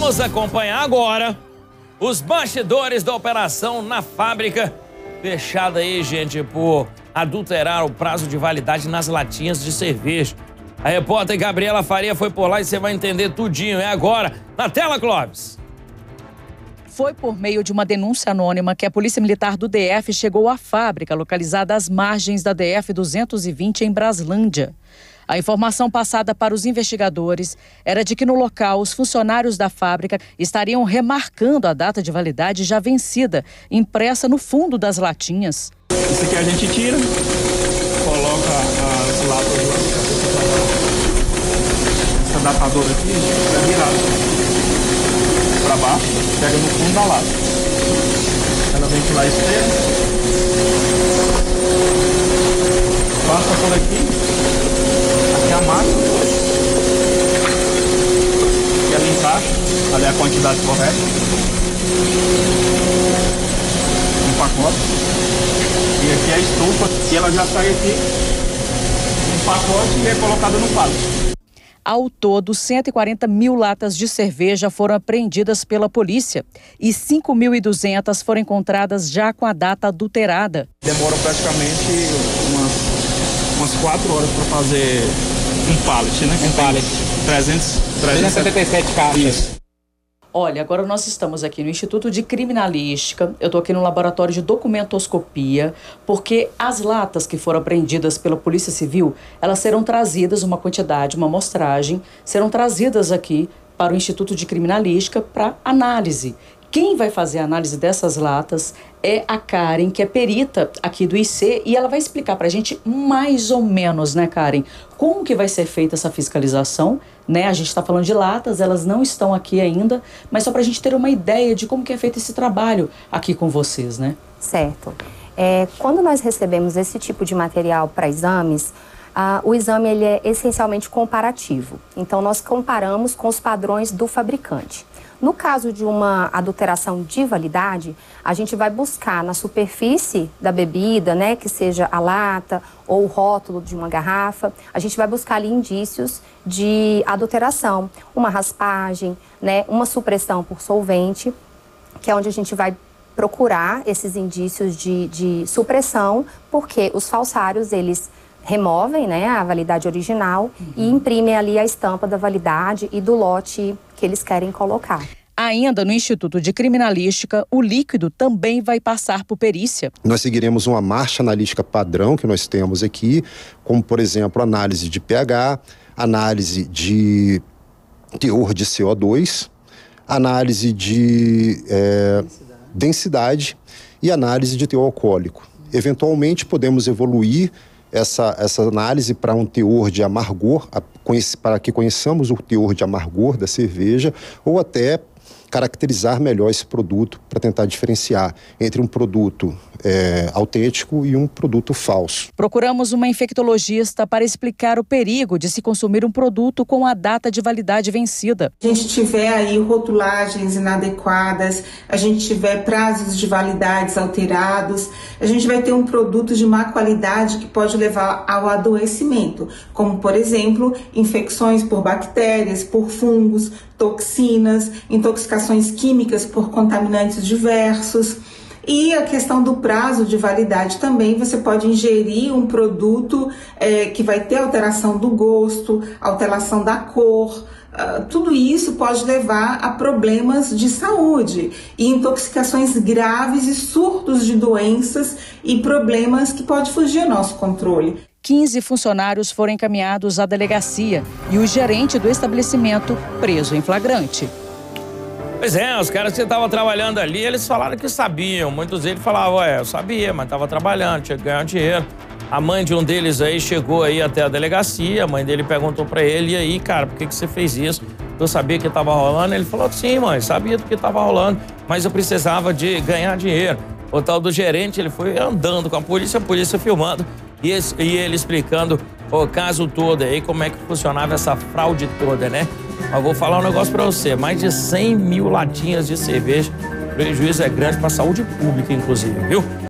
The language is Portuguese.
Vamos acompanhar agora os bastidores da operação na fábrica, fechada aí, gente, por adulterar o prazo de validade nas latinhas de cerveja. A repórter Gabriela Faria foi por lá e você vai entender tudinho. É agora, na tela, Clóvis. Foi por meio de uma denúncia anônima que a Polícia Militar do DF chegou à fábrica, localizada às margens da DF-220 em Braslândia. A informação passada para os investigadores era de que no local os funcionários da fábrica estariam remarcando a data de validade já vencida, impressa no fundo das latinhas. Isso aqui a gente tira, coloca as latas lá. Essa datadora aqui é virada para baixo, pega no fundo da lata. Ela vem pela esquerda, passa por aqui. Aqui a massa, e ali embaixo, ali é a quantidade correta, um pacote, e aqui é a estufa, e ela já sai aqui, um pacote e é colocada no pallet. Ao todo, 140 mil latas de cerveja foram apreendidas pela polícia e 5.200 foram encontradas já com a data adulterada. Demora praticamente umas 4 horas para fazer um pallet, né? Um pallet. 377 caixas. Isso. Olha, agora nós estamos aqui no Instituto de Criminalística, eu estou aqui no laboratório de documentoscopia, porque as latas que foram apreendidas pela Polícia Civil, elas serão trazidas, uma quantidade, uma amostragem, serão trazidas aqui para o Instituto de Criminalística para análise. Quem vai fazer a análise dessas latas é a Karen, que é perita aqui do IC, e ela vai explicar para a gente mais ou menos, né, Karen, como que vai ser feita essa fiscalização, né? A gente está falando de latas, elas não estão aqui ainda, mas só para a gente ter uma ideia de como que é feito esse trabalho aqui com vocês, né? Certo. Quando nós recebemos esse tipo de material para exames, o exame ele é essencialmente comparativo. Então, nós comparamos com os padrões do fabricante. No caso de uma adulteração de validade, a gente vai buscar na superfície da bebida, né, que seja a lata ou o rótulo de uma garrafa, a gente vai buscar ali indícios de adulteração, uma raspagem, né, uma supressão por solvente, que é onde a gente vai procurar esses indícios de supressão, porque os falsários, eles removem, né, a validade original e imprimem ali a estampa da validade e do lote que eles querem colocar. Ainda no Instituto de Criminalística, o líquido também vai passar por perícia. Nós seguiremos uma marcha analítica padrão que nós temos aqui, como, por exemplo, análise de pH, análise de teor de CO2, análise de densidade e análise de teor alcoólico. Eventualmente, podemos evoluir essa análise para um teor de amargor, para que conheçamos o teor de amargor da cerveja, ou até caracterizar melhor esse produto para tentar diferenciar entre um produto autêntico e um produto falso. Procuramos uma infectologista para explicar o perigo de se consumir um produto com a data de validade vencida. A gente tiver aí rotulagens inadequadas, a gente tiver prazos de validades alterados, a gente vai ter um produto de má qualidade que pode levar ao adoecimento, como, por exemplo, infecções por bactérias, por fungos, toxinas, intoxicações químicas por contaminantes diversos. E a questão do prazo de validade também, você pode ingerir um produto que vai ter alteração do gosto, alteração da cor. Tudo isso pode levar a problemas de saúde e intoxicações graves e surtos de doenças e problemas que podem fugir ao nosso controle. 15 funcionários foram encaminhados à delegacia e o gerente do estabelecimento preso em flagrante. Pois é, os caras que estavam trabalhando ali, eles falaram que sabiam. Muitos deles falavam, eu sabia, mas estava trabalhando, tinha que ganhar dinheiro. A mãe de um deles aí chegou aí até a delegacia, a mãe dele perguntou pra ele, e aí, cara, por que você fez isso? Eu sabia que estava rolando? Ele falou, sim, mãe, sabia do que estava rolando, mas eu precisava de ganhar dinheiro. O tal do gerente, ele foi andando com a polícia filmando, e ele explicando o caso todo aí, como é que funcionava essa fraude toda, né? Mas vou falar um negócio pra você, mais de 100 mil latinhas de cerveja, o prejuízo é grande pra saúde pública, inclusive, viu?